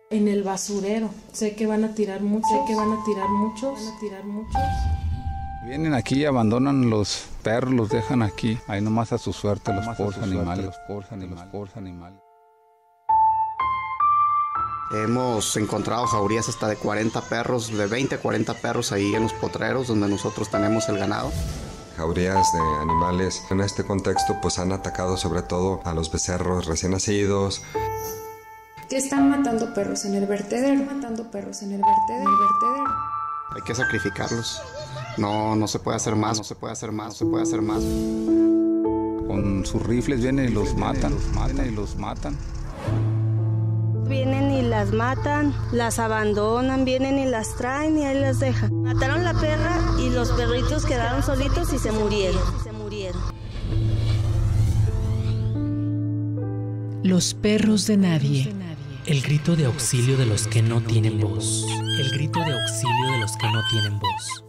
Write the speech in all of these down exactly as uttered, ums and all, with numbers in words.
En el basurero. Sé que van a tirar muchos, sé que van a tirar muchos, van a tirar muchos. Vienen aquí y abandonan los perros, los dejan aquí, ahí nomás a su suerte los pobres animales, los pobres animales, los pobres animales. Hemos encontrado jaurías hasta de cuarenta perros, de veinte a cuarenta perros ahí en los potreros donde nosotros tenemos el ganado. Jaurías de animales en este contexto pues han atacado sobre todo a los becerros recién nacidos. Que están matando perros en el vertedero, matando perros en el vertedero, el vertedero. Hay que sacrificarlos. No, no se puede hacer más, no se puede hacer más, no se puede hacer más. Con sus rifles vienen y los matan, los matan y los matan. Vienen y las matan, las abandonan, vienen y las traen y ahí las dejan. Mataron la perra y los perritos quedaron solitos y se murieron. Se murieron. Los perros de nadie. El grito de auxilio de los que no tienen voz. El grito de auxilio de los que no tienen voz.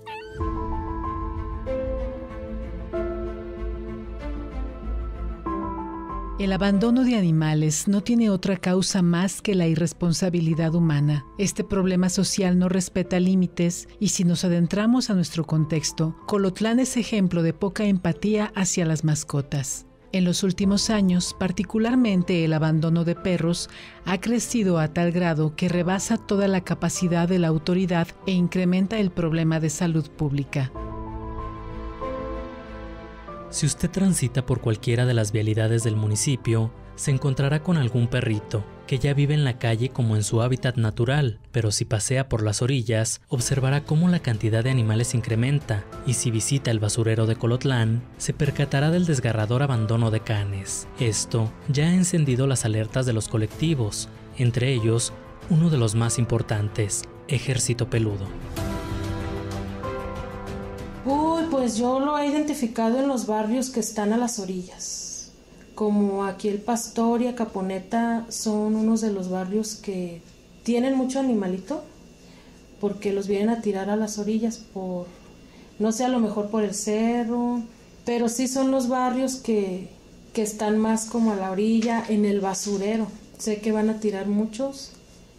El abandono de animales no tiene otra causa más que la irresponsabilidad humana. Este problema social no respeta límites y si nos adentramos a nuestro contexto, Colotlán es ejemplo de poca empatía hacia las mascotas. En los últimos años, particularmente el abandono de perros ha crecido a tal grado que rebasa toda la capacidad de la autoridad e incrementa el problema de salud pública. Si usted transita por cualquiera de las vialidades del municipio, se encontrará con algún perrito que ya vive en la calle como en su hábitat natural, pero si pasea por las orillas, observará cómo la cantidad de animales incrementa, y si visita el basurero de Colotlán, se percatará del desgarrador abandono de canes. Esto ya ha encendido las alertas de los colectivos, entre ellos, uno de los más importantes, Ejército Peludo. Uy, pues yo lo he identificado en los barrios que están a las orillas. Como aquí El Pastor y Acaponeta son unos de los barrios que tienen mucho animalito, porque los vienen a tirar a las orillas por, no sé, a lo mejor por el cerro, pero sí son los barrios que, que están más como a la orilla, en el basurero. Sé que van a tirar muchos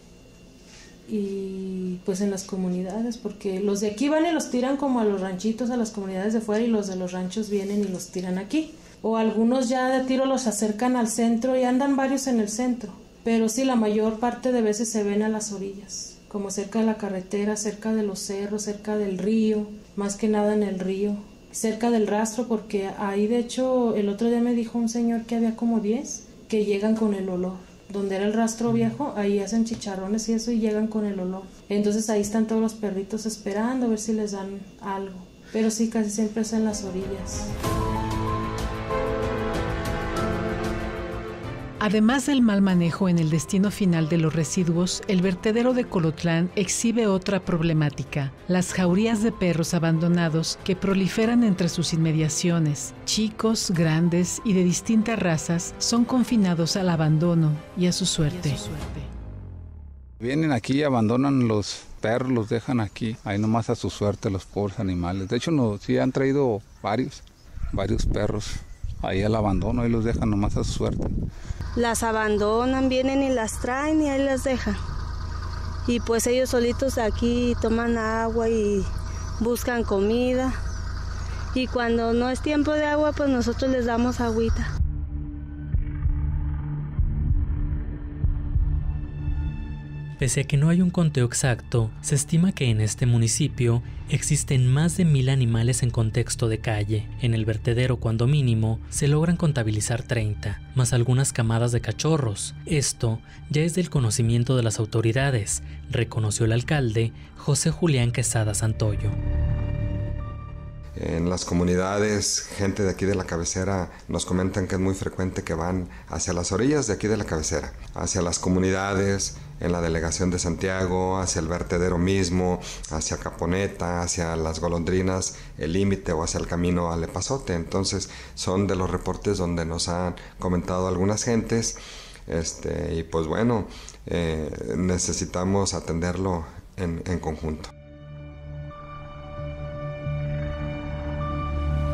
y pues en las comunidades, porque los de aquí van y los tiran como a los ranchitos, a las comunidades de fuera, y los de los ranchos vienen y los tiran aquí. O algunos ya de tiro los acercan al centro y andan varios en el centro, pero sí, la mayor parte de veces se ven a las orillas, como cerca de la carretera, cerca de los cerros, cerca del río, más que nada en el río, cerca del rastro, porque ahí de hecho el otro día me dijo un señor que había como diez que llegan con el olor. Donde era el rastro viejo, ahí hacen chicharrones y eso y llegan con el olor. Entonces ahí están todos los perritos esperando a ver si les dan algo, pero sí, casi siempre es en las orillas. Además del mal manejo en el destino final de los residuos, el vertedero de Colotlán exhibe otra problemática: las jaurías de perros abandonados que proliferan entre sus inmediaciones. Chicos, grandes y de distintas razas son confinados al abandono y a su suerte. Y a su suerte. Vienen aquí y abandonan los perros, los dejan aquí, ahí nomás a su suerte los pobres animales. De hecho, no, sí han traído varios, varios perros ahí al abandono y los dejan nomás a su suerte. Las abandonan, vienen y las traen y ahí las dejan. Y pues ellos solitos aquí toman agua y buscan comida. Y cuando no es tiempo de agua, pues nosotros les damos agüita. Pese a que no hay un conteo exacto, se estima que en este municipio existen más de mil animales en contexto de calle. En el vertedero, cuando mínimo, se logran contabilizar treinta, más algunas camadas de cachorros. Esto ya es del conocimiento de las autoridades, reconoció el alcalde José Julián Quesada Santoyo. En las comunidades, gente de aquí de la cabecera nos comentan que es muy frecuente que van hacia las orillas de aquí de la cabecera, hacia las comunidades, en la delegación de Santiago, hacia el vertedero mismo, hacia Caponeta, hacia las golondrinas, el límite o hacia el camino al Epazote. Entonces son de los reportes donde nos han comentado algunas gentes, este, y pues bueno, eh, necesitamos atenderlo en, en conjunto.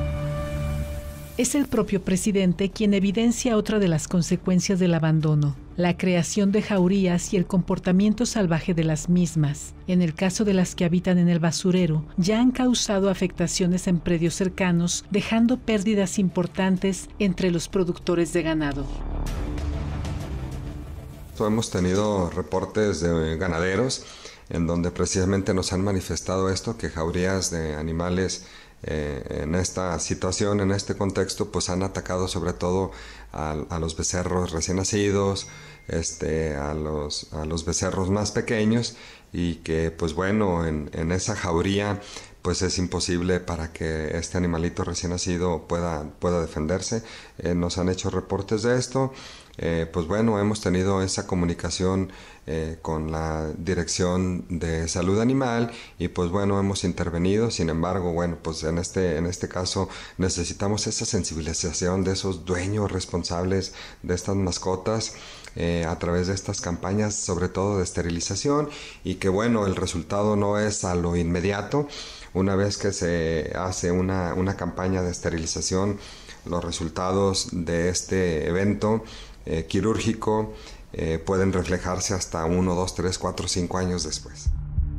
Es el propio presidente quien evidencia otra de las consecuencias del abandono: la creación de jaurías y el comportamiento salvaje de las mismas. En el caso de las que habitan en el basurero, ya han causado afectaciones en predios cercanos, dejando pérdidas importantes entre los productores de ganado. Hemos tenido reportes de ganaderos en donde precisamente nos han manifestado esto, que jaurías de animales eh, en esta situación, en este contexto, pues han atacado sobre todo a, a los becerros recién nacidos, este, a, los, a los becerros más pequeños, y que pues bueno, en, en esa jauría pues es imposible para que este animalito recién nacido pueda, pueda defenderse. Eh, nos han hecho reportes de esto. Eh, pues bueno, hemos tenido esa comunicación eh, con la Dirección de Salud Animal y pues bueno, hemos intervenido. Sin embargo, bueno, pues en este, en este caso necesitamos esa sensibilización de esos dueños responsables de estas mascotas eh, a través de estas campañas, sobre todo de esterilización, y que bueno, el resultado no es a lo inmediato. Una vez que se hace una, una campaña de esterilización, los resultados de este evento eh, quirúrgico eh, pueden reflejarse hasta uno, dos, tres, cuatro, cinco años después.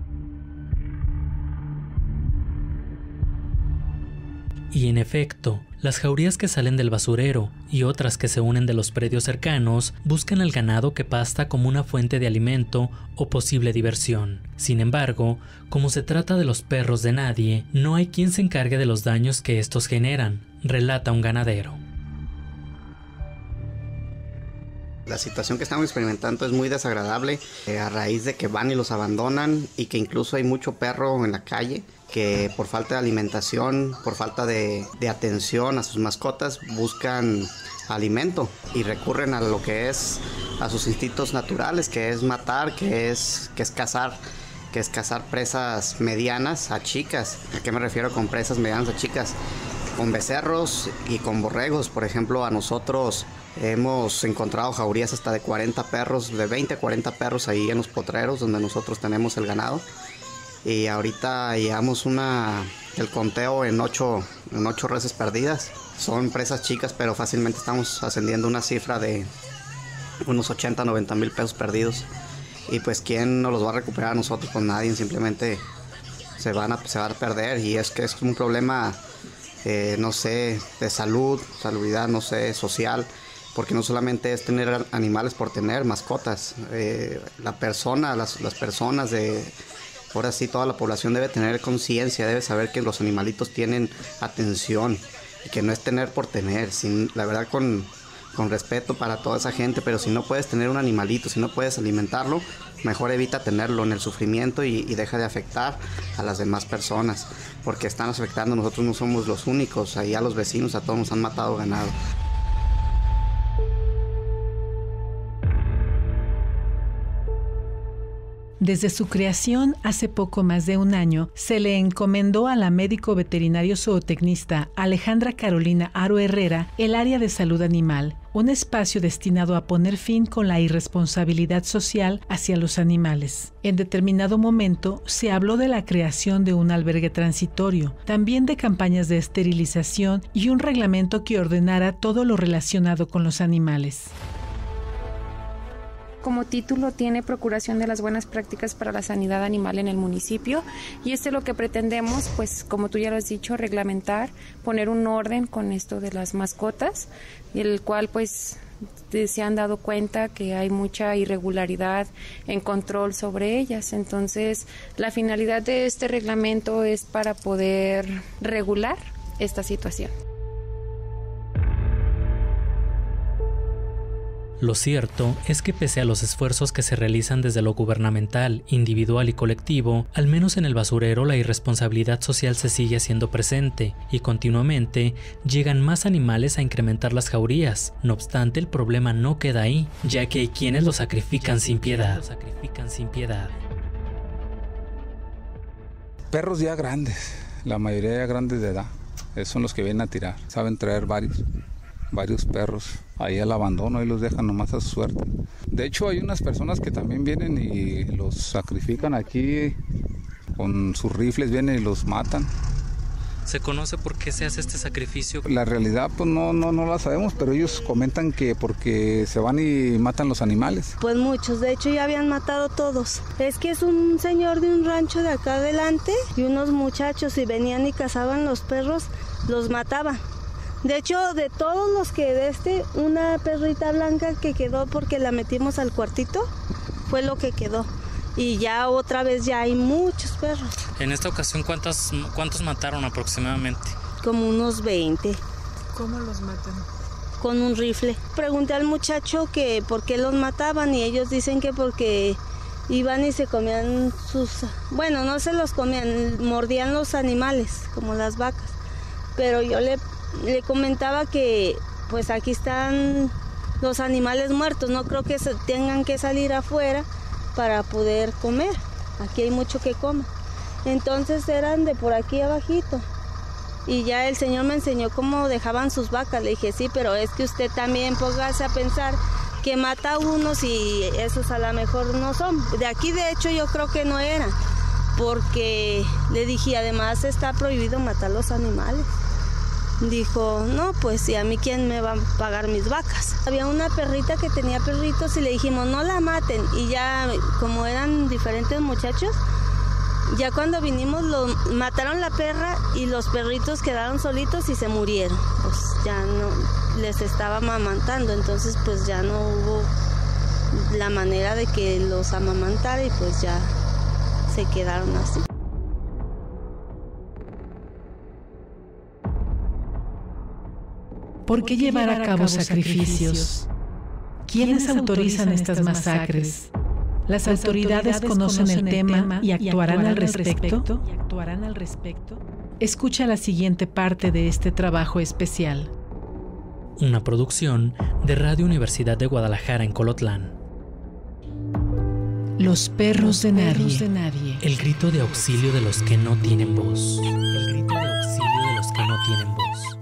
Y en efecto, las jaurías que salen del basurero y otras que se unen de los predios cercanos buscan al ganado que pasta como una fuente de alimento o posible diversión. Sin embargo, como se trata de los perros de nadie, no hay quien se encargue de los daños que estos generan, relata un ganadero. La situación que estamos experimentando es muy desagradable eh, a raíz de que van y los abandonan, y que incluso hay mucho perro en la calle que por falta de alimentación, por falta de, de atención a sus mascotas, buscan alimento y recurren a lo que es a sus instintos naturales, que es matar, que es, que es cazar, que es cazar presas medianas a chicas. ¿A qué me refiero con presas medianas a chicas? Con becerros y con borregos. Por ejemplo, a nosotros hemos encontrado jaurías hasta de cuarenta perros, de veinte a cuarenta perros ahí en los potreros donde nosotros tenemos el ganado. Y ahorita llevamos una, el conteo en ocho, en ocho reses perdidas. Son presas chicas, pero fácilmente estamos ascendiendo una cifra de unos ochenta, noventa mil pesos perdidos. Y pues, ¿quién nos los va a recuperar a nosotros? Pues nadie, simplemente se van a, se van a perder. Y es que es un problema, eh, no sé, de salud, salubridad, no sé, social. Porque no solamente es tener animales por tener mascotas. Eh, la persona, las, las personas de... Ahora sí, toda la población debe tener conciencia, debe saber que los animalitos tienen atención y que no es tener por tener, sin, la verdad con, con respeto para toda esa gente, pero si no puedes tener un animalito, si no puedes alimentarlo, mejor evita tenerlo en el sufrimiento y, y deja de afectar a las demás personas, porque están afectando, nosotros no somos los únicos, ahí a los vecinos, a todos nos han matado ganado. Desde su creación, hace poco más de un año, se le encomendó a la médico veterinario zootecnista Alejandra Carolina Aro Herrera el área de salud animal, un espacio destinado a poner fin con la irresponsabilidad social hacia los animales. En determinado momento, se habló de la creación de un albergue transitorio, también de campañas de esterilización y un reglamento que ordenara todo lo relacionado con los animales. Como título tiene Procuración de las buenas prácticas para la sanidad animal en el municipio, y este es lo que pretendemos, pues como tú ya lo has dicho, reglamentar, poner un orden con esto de las mascotas, el cual pues se han dado cuenta que hay mucha irregularidad en control sobre ellas. Entonces la finalidad de este reglamento es para poder regular esta situación. Lo cierto es que pese a los esfuerzos que se realizan desde lo gubernamental, individual y colectivo, al menos en el basurero la irresponsabilidad social se sigue haciendo presente y continuamente llegan más animales a incrementar las jaurías. No obstante, el problema no queda ahí, ya que hay quienes lo sacrifican sin piedad. sacrifican sin piedad. Perros ya grandes, la mayoría ya grandes de edad, esos son los que vienen a tirar, saben traer varios. varios perros ahí al abandono y los dejan nomás a su suerte. De hecho, hay unas personas que también vienen y los sacrifican aquí con sus rifles, vienen y los matan. ¿Se conoce por qué se hace este sacrificio? La realidad pues no, no, no la sabemos, pero ellos comentan que porque se van y matan los animales. Pues muchos, de hecho ya habían matado todos. Es que es un señor de un rancho de acá adelante y unos muchachos, si venían y cazaban los perros, los mataban. De hecho, de todos los que de este, una perrita blanca que quedó porque la metimos al cuartito, fue lo que quedó. Y ya otra vez ya hay muchos perros. En esta ocasión, ¿cuántos, cuántos mataron aproximadamente? Como unos veinte. ¿Cómo los matan? Con un rifle. Pregunté al muchacho que por qué los mataban y ellos dicen que porque iban y se comían sus... Bueno, no se los comían, mordían los animales, como las vacas. Pero yo le, le comentaba que pues aquí están los animales muertos, no creo que se tengan que salir afuera para poder comer. Aquí hay mucho que comer. Entonces eran de por aquí abajito. Y ya el señor me enseñó cómo dejaban sus vacas. Le dije, sí, pero es que usted también póngase a pensar que mata a unos y esos a lo mejor no son. De aquí, de hecho, yo creo que no eran. Porque le dije, además está prohibido matar los animales. Dijo, no, pues, ¿y a mí quién me va a pagar mis vacas? Había una perrita que tenía perritos y le dijimos, no la maten. Y ya, como eran diferentes muchachos, ya cuando vinimos, lo, mataron la perra y los perritos quedaron solitos y se murieron. Pues ya no, les estaba amamantando, entonces pues ya no hubo la manera de que los amamantara y pues ya se quedaron así. ¿Por qué llevar a cabo sacrificios? ¿Quiénes autorizan estas masacres? ¿Las autoridades conocen el tema y actuarán al respecto? Escucha la siguiente parte de este trabajo especial. Una producción de Radio Universidad de Guadalajara en Colotlán. Los perros de nadie. El grito de auxilio de los que no tienen voz. El grito de auxilio de los que no tienen voz.